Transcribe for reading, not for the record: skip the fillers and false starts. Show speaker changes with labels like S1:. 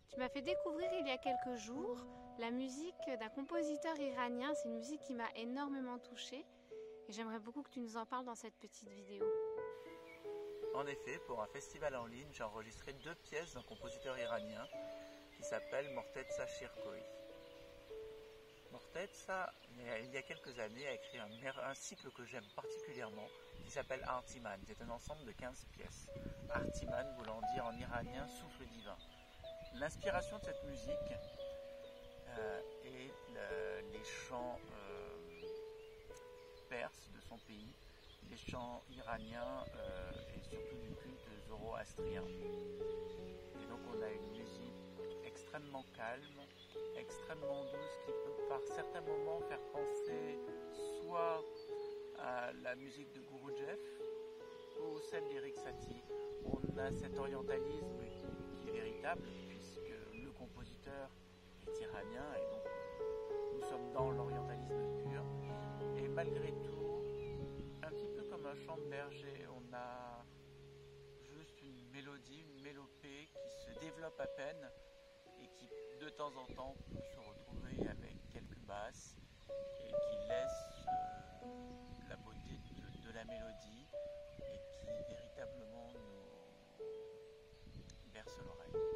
S1: Tu m'as fait découvrir il y a quelques jours la musique d'un compositeur iranien. C'est une musique qui m'a énormément touchée et j'aimerais beaucoup que tu nous en parles dans cette petite vidéo.
S2: En effet, pour un festival en ligne, j'ai enregistré 2 pièces d'un compositeur iranien qui s'appelle Morteza Shirkoohi. Morteza, il y a quelques années, a écrit un cycle que j'aime particulièrement qui s'appelle Arteman. C'est un ensemble de 15 pièces. Arteman voulant dire en iranien souffle divin. L'inspiration de cette musique est les chants perses de son pays, les chants iraniens et surtout du culte zoroastrien. Et donc on a une musique extrêmement calme, extrêmement douce qui peut par certains moments faire penser soit à la musique de Gurdjieff ou celle d'Eric Satie. On a cet orientalisme qui est véritable puisque le compositeur est iranien et donc nous sommes dans l'orientalisme pur. Et malgré tout, un petit peu comme un chant de berger, on a juste une mélodie, une mélopée qui se développe à peine et qui de temps en temps peut se retrouver avec quelques basses et qui laisse la beauté de la mélodie et qui véritablement nous berce l'oreille.